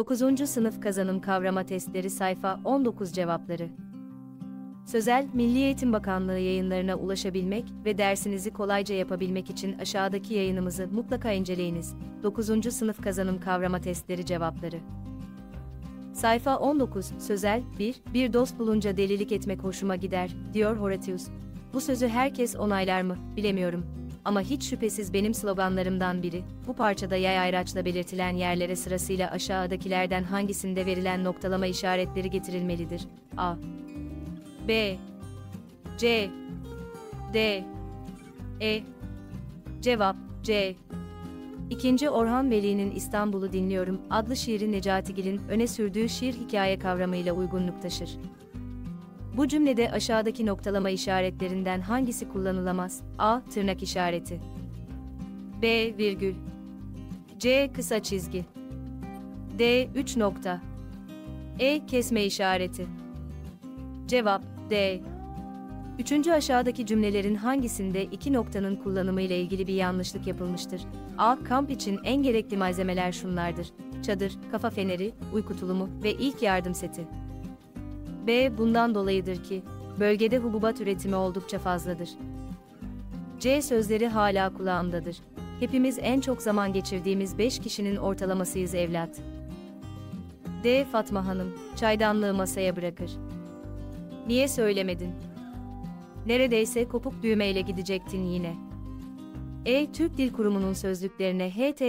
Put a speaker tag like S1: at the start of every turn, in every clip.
S1: 9. Sınıf Kazanım Kavrama Testleri Sayfa 19 Cevapları. Sözel, Milli Eğitim Bakanlığı yayınlarına ulaşabilmek ve dersinizi kolayca yapabilmek için aşağıdaki yayınımızı mutlaka inceleyiniz. 9. Sınıf Kazanım Kavrama Testleri Cevapları. Sayfa 19, Sözel, 1. Bir dost bulunca delilik etmek hoşuma gider, diyor Horatius. Bu sözü herkes onaylar mı, bilemiyorum. Ama hiç şüphesiz benim sloganlarımdan biri. Bu parçada yay ayraçla belirtilen yerlere sırasıyla aşağıdakilerden hangisinde verilen noktalama işaretleri getirilmelidir? A, B, C, D, E. Cevap, C. 2. Orhan Veli'nin İstanbul'u Dinliyorum adlı şiiri Necatigil'in öne sürdüğü şiir hikaye kavramıyla uygunluk taşır. Bu cümlede aşağıdaki noktalama işaretlerinden hangisi kullanılamaz? A. Tırnak işareti. B. Virgül. C. Kısa çizgi. D. 3 nokta. E. Kesme işareti. Cevap, D. 3. Aşağıdaki cümlelerin hangisinde iki noktanın kullanımı ile ilgili bir yanlışlık yapılmıştır? A. Kamp için en gerekli malzemeler şunlardır: çadır, kafa feneri, uyku tulumu ve ilk yardım seti. B. Bundan dolayıdır ki, bölgede hububat üretimi oldukça fazladır. C. Sözleri hala kulağımdadır. Hepimiz en çok zaman geçirdiğimiz 5 kişinin ortalamasıyız evlat. D. Fatma Hanım, çaydanlığı masaya bırakır. Niye söylemedin? Neredeyse kopuk düğmeyle gidecektin yine. E. Türk Dil Kurumu'nun sözlüklerine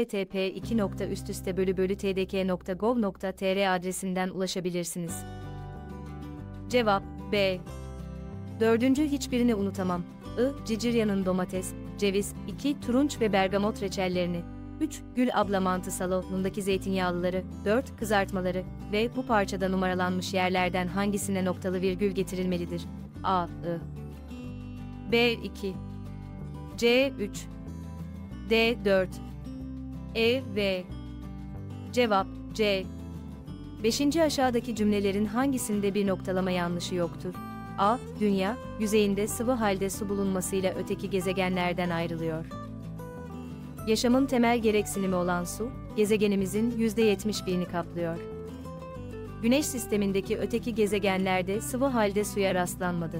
S1: http://tdk.gov.tr adresinden ulaşabilirsiniz. Cevap, B. 4. Hiçbirini unutamam. I. Cicirya'nın domates, ceviz, 2. Turunç ve bergamot reçellerini, 3. Gül abla mantı salonundaki zeytinyağlıları, 4. Kızartmaları ve bu parçada numaralanmış yerlerden hangisine noktalı virgül getirilmelidir? A. I. B. 2. C. 3. D. 4. E. V. Cevap, C. 5. Aşağıdaki cümlelerin hangisinde bir noktalama yanlışı yoktur? A. Dünya, yüzeyinde sıvı halde su bulunmasıyla öteki gezegenlerden ayrılıyor. Yaşamın temel gereksinimi olan su, gezegenimizin %71'ini kaplıyor. Güneş sistemindeki öteki gezegenlerde sıvı halde suya rastlanmadı.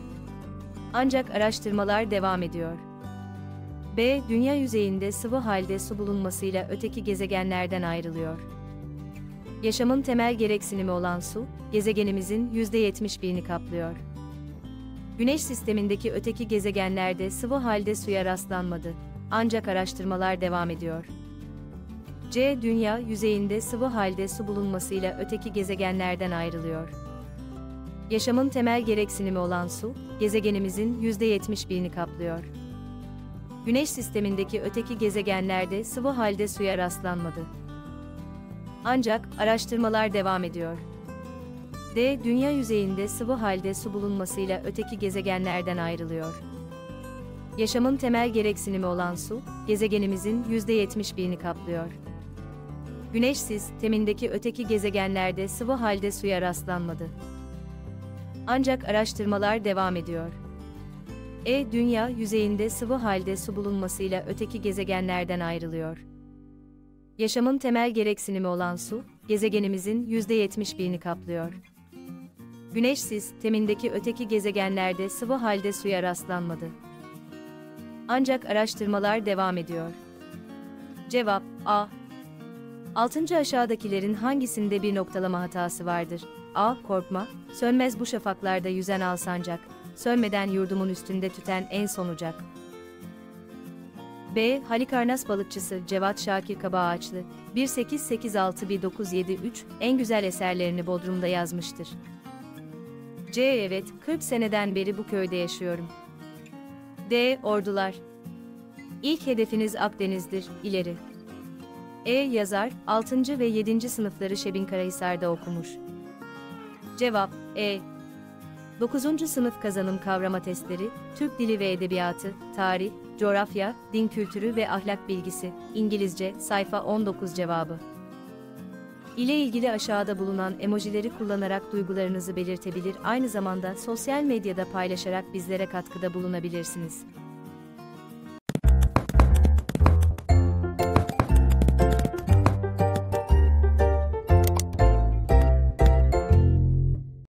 S1: Ancak araştırmalar devam ediyor. B. Dünya yüzeyinde sıvı halde su bulunmasıyla öteki gezegenlerden ayrılıyor. Yaşamın temel gereksinimi olan su, gezegenimizin %71'ini kaplıyor. Güneş sistemindeki öteki gezegenlerde sıvı halde suya rastlanmadı. Ancak araştırmalar devam ediyor. C. Dünya yüzeyinde sıvı halde su bulunmasıyla öteki gezegenlerden ayrılıyor. Yaşamın temel gereksinimi olan su, gezegenimizin %71'ini kaplıyor. Güneş sistemindeki öteki gezegenlerde sıvı halde suya rastlanmadı. Ancak araştırmalar devam ediyor. D. Dünya yüzeyinde sıvı halde su bulunmasıyla öteki gezegenlerden ayrılıyor. Yaşamın temel gereksinimi olan su, gezegenimizin %71'ini kaplıyor. Güneş sistemindeki öteki gezegenlerde sıvı halde suya rastlanmadı. Ancak araştırmalar devam ediyor. E. Dünya yüzeyinde sıvı halde su bulunmasıyla öteki gezegenlerden ayrılıyor. Yaşamın temel gereksinimi olan su, gezegenimizin %71'ini kaplıyor. Güneş sistemindeki öteki gezegenlerde sıvı halde suya rastlanmadı. Ancak araştırmalar devam ediyor. Cevap, A. 6. Aşağıdakilerin hangisinde bir noktalama hatası vardır? A. Korkma, sönmez bu şafaklarda yüzen alsancak, sönmeden yurdumun üstünde tüten en son ocak. B. Halikarnas balıkçısı Cevat Şakir Kabaağaçlı, 1886-1973 en güzel eserlerini Bodrum'da yazmıştır. C. Evet, 40 seneden beri bu köyde yaşıyorum. D. Ordular. İlk hedefiniz Akdeniz'dir, ileri. E. Yazar, 6. ve 7. sınıfları Şebinkarahisar'da okumuş. Cevap, E. 9. Sınıf Kazanım Kavrama Testleri, Türk Dili ve Edebiyatı, Tarih, Coğrafya, Din Kültürü ve Ahlak Bilgisi, İngilizce, sayfa 19 cevabı. İle ilgili aşağıda bulunan emojileri kullanarak duygularınızı belirtebilir, aynı zamanda sosyal medyada paylaşarak bizlere katkıda bulunabilirsiniz.